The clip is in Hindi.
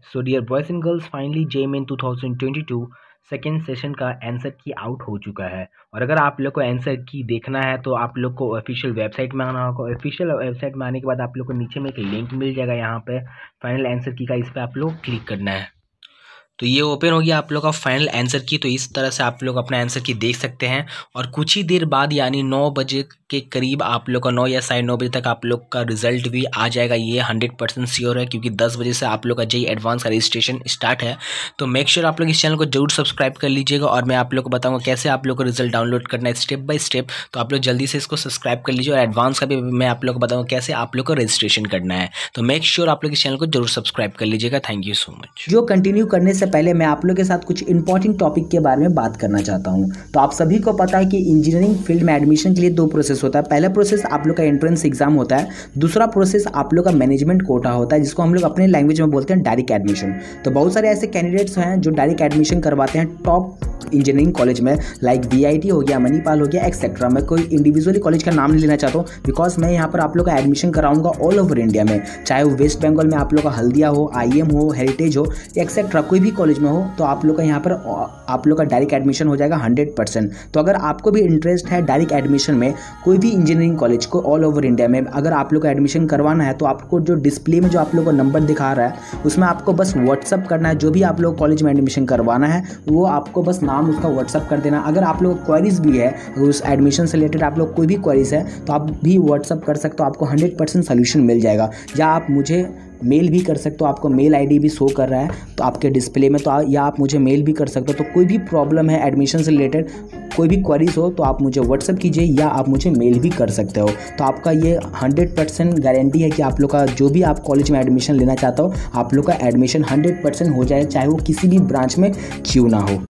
So dear boys and girls, finally JEE 2022 second session का आंसर की आउट हो चुका है। और अगर आप लोग को आंसर की देखना है तो आप लोग को ऑफिशियल वेबसाइट में आना होगा। ऑफिशियल वेबसाइट में आने के बाद आप लोग को नीचे में एक लिंक मिल जाएगा, यहाँ पे फाइनल आंसर की का, इस पर आप लोग क्लिक करना है। तो ये ओपन हो गया आप लोग का फाइनल आंसर की। तो इस तरह से आप लोग अपना आंसर की देख सकते हैं। और कुछ ही देर बाद यानी 9 बजे के करीब आप लोग का 9 या 9:30 बजे तक आप लोग का रिजल्ट भी आ जाएगा। ये 100% श्योर है, क्योंकि 10 बजे से आप लोग का जेईई एडवांस का रजिस्ट्रेशन स्टार्ट है। तो मेक श्योर आप लोग इस चैनल को जरूर सब्सक्राइब कर लीजिएगा। और मैं आप लोग को बताऊंगा कैसे आप लोग को रिजल्ट डाउनलोड करना है स्टेप बाय स्टेप। तो आप लोग जल्दी से इसको सब्सक्राइब कर लीजिए। और एडवांस का भी मैं आप लोग को बताऊंगा कैसे आप लोग को रजिस्ट्रेशन करना है। तो मेक श्योर आप लोग इस चैनल को जरूर सब्सक्राइब कर लीजिएगा। Thank you so much. जो कंटिन्यू करने से पहले मैं आप लोग के साथ कुछ इंपॉर्टेंट टॉपिक के बारे में बात करना चाहता हूं। तो आप सभी को पता है कि इंजीनियरिंग फील्ड में एडमिशन के लिए 2 प्रोसेस होता है। पहला प्रोसेस आप लोग का एंट्रेंस एग्जाम होता है, दूसरा प्रोसेस आप लोग का मैनेजमेंट कोटा होता है, जिसको हम लोग अपने लैंग्वेज में बोलते हैं डायरेक्ट एडमिशन। तो बहुत सारे ऐसे कैंडिडेट्स हैं जो डायरेक्ट एडमिशन करवाते हैं टॉप इंजीनियरिंग कॉलेज में, लाइक VIT हो गया, मणिपाल हो गया, एक्सेट्रा। मैं कोई इंडिविजुअली कॉलेज का नाम नहीं लेना चाहता हूँ, बिकॉज मैं यहाँ पर आप लोग का एडमिशन कराऊंगा ऑल ओवर इंडिया में, चाहे वो वेस्ट बंगाल में आप लोग का हल्दिया हो, IIM हो, हेरिटेज हो, एक्सेट्रा कोई भी कॉलेज में हो। तो आप लोग का यहाँ पर आप लोग का डायरेक्ट एडमिशन हो जाएगा 100%। तो अगर आपको भी इंटरेस्ट है डायरेक्ट एडमिशन में कोई भी इंजीनियरिंग कॉलेज को ऑल ओवर इंडिया में, अगर आप लोग का एडमिशन करवाना है, तो आपको जो डिस्प्ले में जो आप लोग को नंबर दिखा रहा है उसमें आपको बस व्हाट्सअप करना है। जो भी आप लोग कॉलेज में एडमिशन करवाना है वो आपको बस नाम उसका व्हाट्सअप कर देना। अगर आप लोग क्वेरीज भी है, अगर उस एडमिशन से रिलेटेड आप लोग कोई भी क्वेरीज है तो आप भी व्हाट्सअप कर सकते हो, आपको 100% सोल्यूशन मिल जाएगा। या आप मुझे मेल भी कर सकते हो, आपको मेल ID भी शो कर रहा है तो आपके डिस्प्ले में, तो या आप मुझे मेल भी कर सकते हो। तो कोई भी प्रॉब्लम है एडमिशन से रिलेटेड, कोई भी क्वेरीज हो, तो आप मुझे व्हाट्सअप कीजिए या आप मुझे मेल भी कर सकते हो। तो आपका ये 100% गारंटी है कि आप लोग का जो भी आप कॉलेज में एडमिशन लेना चाहता हो, आप लोग का एडमिशन 100% हो जाए, चाहे वो किसी भी ब्रांच में क्यों ना हो।